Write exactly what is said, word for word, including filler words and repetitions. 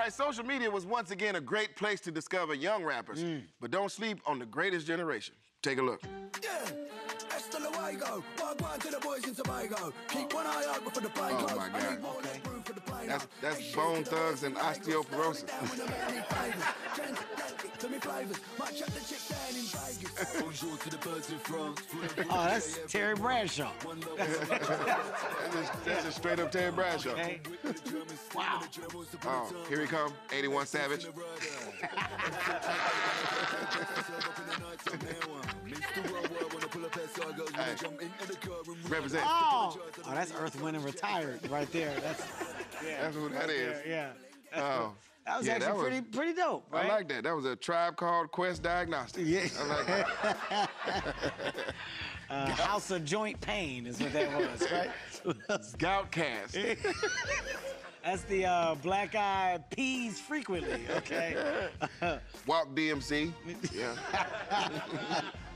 right, social media was once again a great place to discover young rappers, mm. but don't sleep on the greatest generation. Take a look. Yeah, hasta luego. Wagwan to the boys in Tobago. Keep one eye open for the play. Oh my God. Okay. That's that's Bone Thugs and Osteoporosis. Oh, that's Terry Bradshaw. that's, just, that's just straight up Terry Bradshaw. Okay. Wow. Oh, here he come, eighty-one Savage. Hey, represent. Oh. oh, that's Earth, Wind, and Retired right there. That's yeah. That's who that is. Yeah. Oh. That was yeah, actually that was, pretty pretty dope, right? I like that. That was a tribe called Quest Diagnostics. Yeah. I like that. uh, House of Joint Pain is what that was, right? Goutcast. That's the uh, Black Eyed Peas frequently, okay? Walk D M C. Yeah.